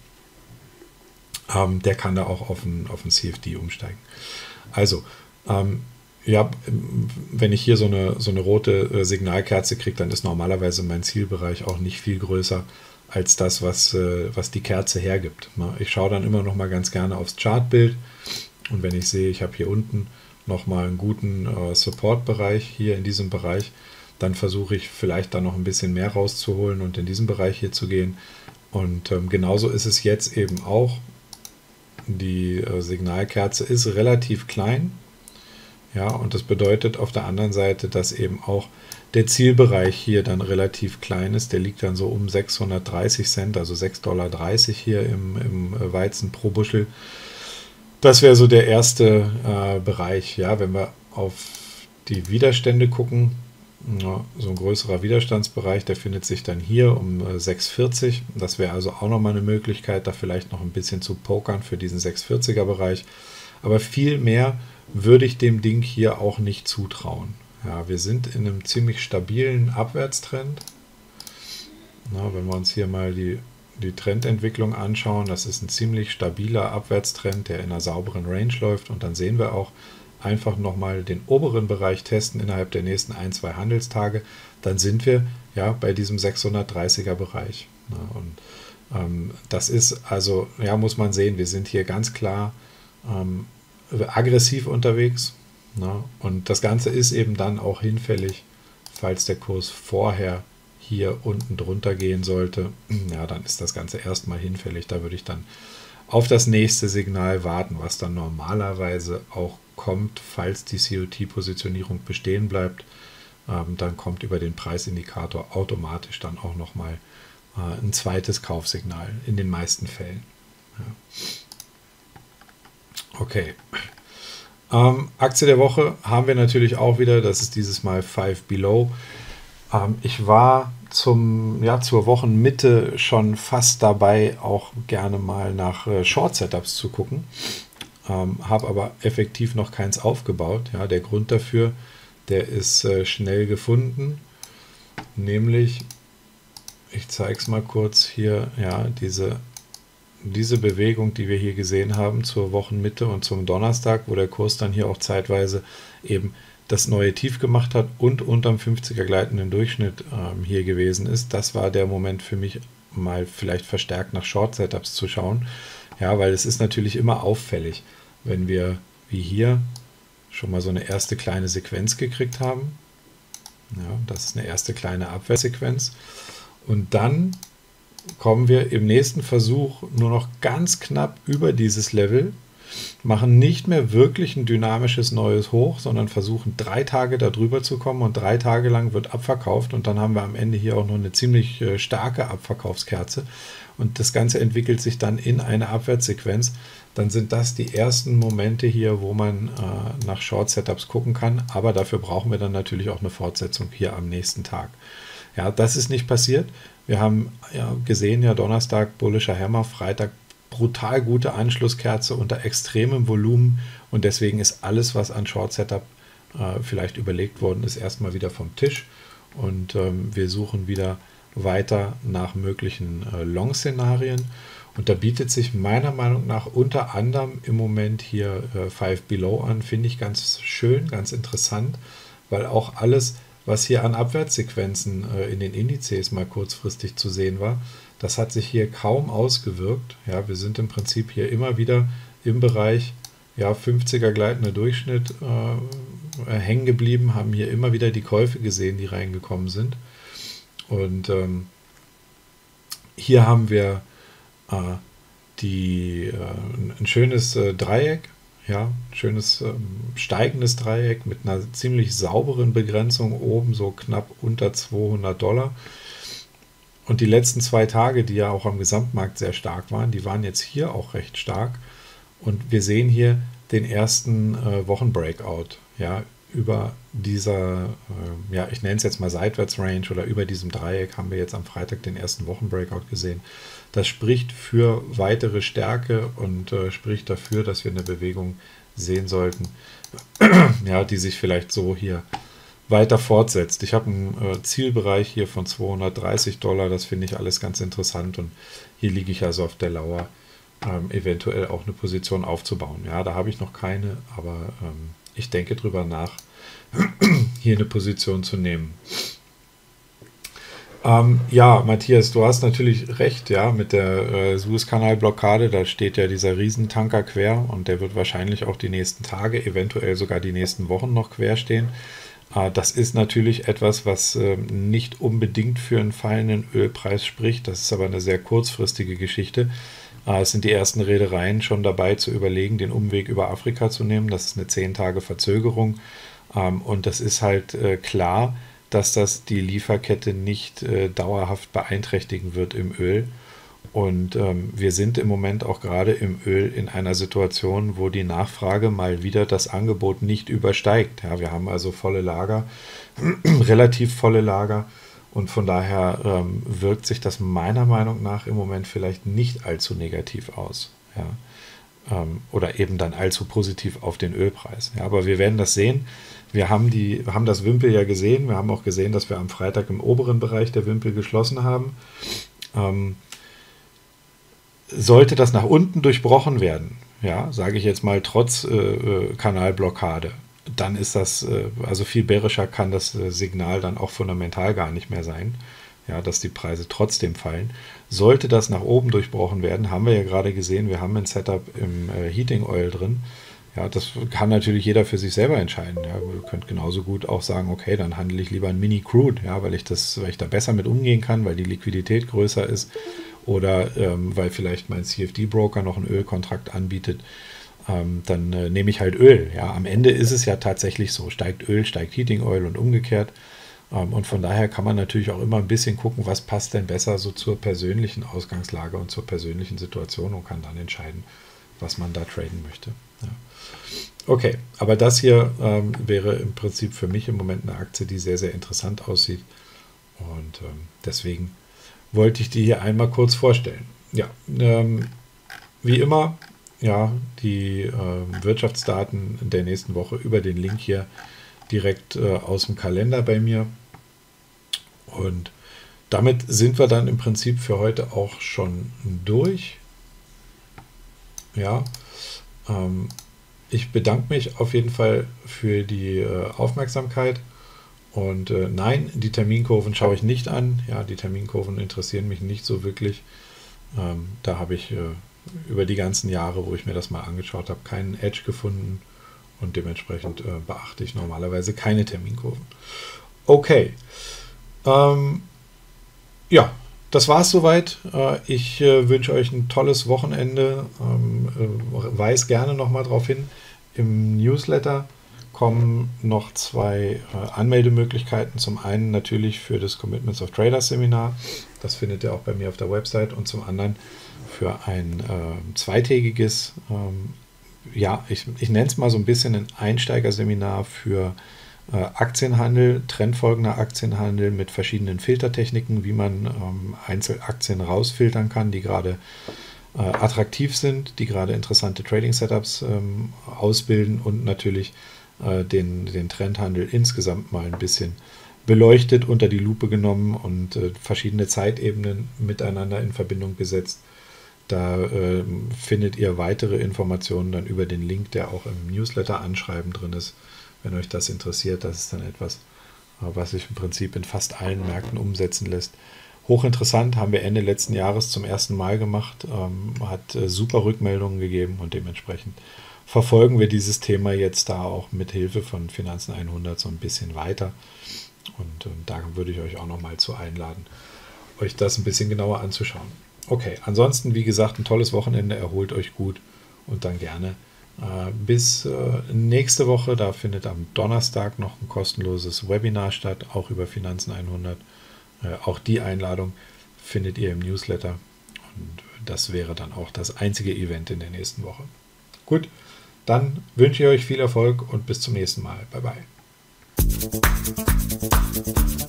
Der kann da auch auf ein CFD umsteigen. Also, ja, wenn ich hier so eine rote Signalkerze kriege, dann ist normalerweise mein Zielbereich auch nicht viel größer als das, was die Kerze hergibt. Ich schaue dann immer noch mal ganz gerne aufs Chartbild und wenn ich sehe, ich habe hier unten noch mal einen guten Support-Bereich hier in diesem Bereich, dann versuche ich vielleicht da noch ein bisschen mehr rauszuholen und in diesem Bereich hier zu gehen. Und genauso ist es jetzt eben auch. Die Signalkerze ist relativ klein. Ja, und das bedeutet auf der anderen Seite, dass eben auch der Zielbereich hier dann relativ klein ist. Der liegt dann so um 630 Cent, also 6,30 $ hier im Weizen pro Buschel. Das wäre so der erste Bereich. Ja, wenn wir auf die Widerstände gucken, ja, so ein größerer Widerstandsbereich, der findet sich dann hier um 6,40. Das wäre also auch nochmal eine Möglichkeit, da vielleicht noch ein bisschen zu pokern für diesen 6,40er Bereich. Aber viel mehr würde ich dem Ding hier auch nicht zutrauen. Ja, wir sind in einem ziemlich stabilen Abwärtstrend. Na, wenn wir uns hier mal die Trendentwicklung anschauen, das ist ein ziemlich stabiler Abwärtstrend, der in einer sauberen Range läuft. Und dann sehen wir auch einfach nochmal den oberen Bereich testen innerhalb der nächsten 1-2 Handelstage. Dann sind wir ja bei diesem 630er Bereich. Na, und das ist also, ja, muss man sehen, wir sind hier ganz klar aggressiv unterwegs. Na, und das Ganze ist eben dann auch hinfällig, falls der Kurs vorher hier unten drunter gehen sollte. Ja, dann ist das Ganze erstmal hinfällig. Da würde ich dann auf das nächste Signal warten, was dann normalerweise auch kommt, falls die COT-Positionierung bestehen bleibt. Dann kommt über den Preisindikator automatisch dann auch nochmal ein zweites Kaufsignal in den meisten Fällen. Ja. Okay. Aktie der Woche haben wir natürlich auch wieder, das ist dieses Mal 5 Below. Ich war zur Wochenmitte schon fast dabei, auch gerne mal nach Short-Setups zu gucken. Habe aber effektiv noch keins aufgebaut. Ja, der Grund dafür, der ist schnell gefunden. Nämlich, ich zeige es mal kurz hier, ja, diese Bewegung, die wir hier gesehen haben zur Wochenmitte und zum Donnerstag, wo der Kurs dann hier auch zeitweise eben das neue Tief gemacht hat und unterm 50er gleitenden Durchschnitt hier gewesen ist. Das war der Moment für mich, mal vielleicht verstärkt nach Short-Setups zu schauen. Ja, weil es ist natürlich immer auffällig, wenn wir wie hier schon mal so eine erste kleine Sequenz gekriegt haben. Ja, das ist eine erste kleine Abwehrsequenz. Und dann kommen wir im nächsten Versuch nur noch ganz knapp über dieses Level, machen nicht mehr wirklich ein dynamisches neues Hoch, sondern versuchen 3 Tage da drüber zu kommen und 3 Tage lang wird abverkauft und dann haben wir am Ende hier auch noch eine ziemlich starke Abverkaufskerze und das Ganze entwickelt sich dann in eine Abwärtssequenz. Dann sind das die ersten Momente hier, wo man nach Short-Setups gucken kann, aber dafür brauchen wir dann natürlich auch eine Fortsetzung hier am nächsten Tag. Ja, das ist nicht passiert. Wir haben ja gesehen, ja, Donnerstag bullischer Hammer, Freitag brutal gute Anschlusskerze unter extremem Volumen und deswegen ist alles, was an Short-Setup vielleicht überlegt worden ist, erstmal wieder vom Tisch und wir suchen wieder weiter nach möglichen Long-Szenarien und da bietet sich meiner Meinung nach unter anderem im Moment hier 5 Below an, finde ich ganz schön, ganz interessant, weil auch alles, was hier an Abwärtssequenzen in den Indizes mal kurzfristig zu sehen war, das hat sich hier kaum ausgewirkt. Ja, wir sind im Prinzip hier immer wieder im Bereich, ja, 50er gleitender Durchschnitt hängen geblieben, haben hier immer wieder die Käufe gesehen, die reingekommen sind. Und hier haben wir ein schönes Dreieck, ja, ein schönes steigendes Dreieck mit einer ziemlich sauberen Begrenzung oben, so knapp unter $200. Und die letzten 2 Tage, die ja auch am Gesamtmarkt sehr stark waren, die waren jetzt hier auch recht stark. Und wir sehen hier den ersten Wochenbreakout, ja, über dieser, ja, ich nenne es jetzt mal Seitwärtsrange oder über diesem Dreieck haben wir jetzt am Freitag den ersten Wochenbreakout gesehen. Das spricht für weitere Stärke und spricht dafür, dass wir eine Bewegung sehen sollten, ja, die sich vielleicht so hier weiter fortsetzt. Ich habe einen Zielbereich hier von $230, das finde ich alles ganz interessant und hier liege ich also auf der Lauer, eventuell auch eine Position aufzubauen. Ja, da habe ich noch keine, aber ich denke drüber nach, hier eine Position zu nehmen. Ja, Matthias, du hast natürlich recht, ja, mit der Suezkanalblockade, da steht ja dieser Riesentanker quer und der wird wahrscheinlich auch die nächsten Tage, eventuell sogar die nächsten Wochen noch quer stehen. Das ist natürlich etwas, was nicht unbedingt für einen fallenden Ölpreis spricht, das ist aber eine sehr kurzfristige Geschichte. Es sind die ersten Reedereien schon dabei zu überlegen, den Umweg über Afrika zu nehmen. Das ist eine 10 Tage Verzögerung. Und das ist halt klar, dass das die Lieferkette nicht dauerhaft beeinträchtigen wird im Öl. Und wir sind im Moment auch gerade im Öl in einer Situation, wo die Nachfrage mal wieder das Angebot nicht übersteigt. Ja, wir haben also volle Lager, relativ volle Lager. Und von daher wirkt sich das meiner Meinung nach im Moment vielleicht nicht allzu negativ aus. Ja? Oder eben dann allzu positiv auf den Ölpreis. Ja, aber wir werden das sehen. Wir haben das Wimpel ja gesehen. Wir haben auch gesehen, dass wir am Freitag im oberen Bereich der Wimpel geschlossen haben. Sollte das nach unten durchbrochen werden, ja, sage ich jetzt mal trotz Kanalblockade, dann ist das, also viel bärischer kann das Signal dann auch fundamental gar nicht mehr sein, ja, dass die Preise trotzdem fallen. Sollte das nach oben durchbrochen werden, haben wir ja gerade gesehen, wir haben ein Setup im Heating Oil drin. Ja, das kann natürlich jeder für sich selber entscheiden. Ja, ihr könnt genauso gut auch sagen, okay, dann handle ich lieber ein Mini Crude, ja, weil ich da besser mit umgehen kann, weil die Liquidität größer ist oder weil vielleicht mein CFD-Broker noch einen Ölkontrakt anbietet. Dann nehme ich halt Öl. Ja, am Ende ist es ja tatsächlich so, steigt Öl, steigt Heating Oil und umgekehrt. Und von daher kann man natürlich auch immer ein bisschen gucken, was passt denn besser so zur persönlichen Ausgangslage und zur persönlichen Situation und kann dann entscheiden, was man da traden möchte. Ja. Okay, aber das hier wäre im Prinzip für mich im Moment eine Aktie, die sehr, sehr interessant aussieht. Und deswegen wollte ich die hier einmal kurz vorstellen. Ja, wie immer, ja, die Wirtschaftsdaten der nächsten Woche über den Link hier direkt aus dem Kalender bei mir. Und damit sind wir dann im Prinzip für heute auch schon durch. Ja, ich bedanke mich auf jeden Fall für die Aufmerksamkeit. Und nein, die Terminkurven schaue ich nicht an. Ja, die Terminkurven interessieren mich nicht so wirklich. Da habe ich über die ganzen Jahre, wo ich mir das mal angeschaut habe, keinen Edge gefunden. Und dementsprechend beachte ich normalerweise keine Terminkurven. Okay. Ja, das war es soweit. Ich wünsche euch ein tolles Wochenende. Weis gerne nochmal darauf hin. Im Newsletter kommen noch 2 Anmeldemöglichkeiten. Zum einen natürlich für das Commitments of Traders Seminar. Das findet ihr auch bei mir auf der Website. Und zum anderen für ein zweitägiges, ja, ich nenne es mal so ein bisschen ein Einsteigerseminar für Aktienhandel, trendfolgender Aktienhandel mit verschiedenen Filtertechniken, wie man Einzelaktien rausfiltern kann, die gerade attraktiv sind, die gerade interessante Trading-Setups ausbilden und natürlich den Trendhandel insgesamt mal ein bisschen beleuchtet, unter die Lupe genommen und verschiedene Zeitebenen miteinander in Verbindung gesetzt. Da findet ihr weitere Informationen dann über den Link, der auch im Newsletter-Anschreiben drin ist. Wenn euch das interessiert, das ist dann etwas, was sich im Prinzip in fast allen Märkten umsetzen lässt. Hochinteressant, haben wir Ende letzten Jahres zum ersten Mal gemacht, hat super Rückmeldungen gegeben und dementsprechend verfolgen wir dieses Thema jetzt da auch mit Hilfe von Finanzen 100 so ein bisschen weiter. Und da würde ich euch auch nochmal zu einladen, euch das ein bisschen genauer anzuschauen. Okay, ansonsten, wie gesagt, ein tolles Wochenende, erholt euch gut und dann gerne bis nächste Woche. Da findet am Donnerstag noch ein kostenloses Webinar statt, auch über Finanzen 100. Auch die Einladung findet ihr im Newsletter und das wäre dann auch das einzige Event in der nächsten Woche. Gut, dann wünsche ich euch viel Erfolg und bis zum nächsten Mal. Bye bye.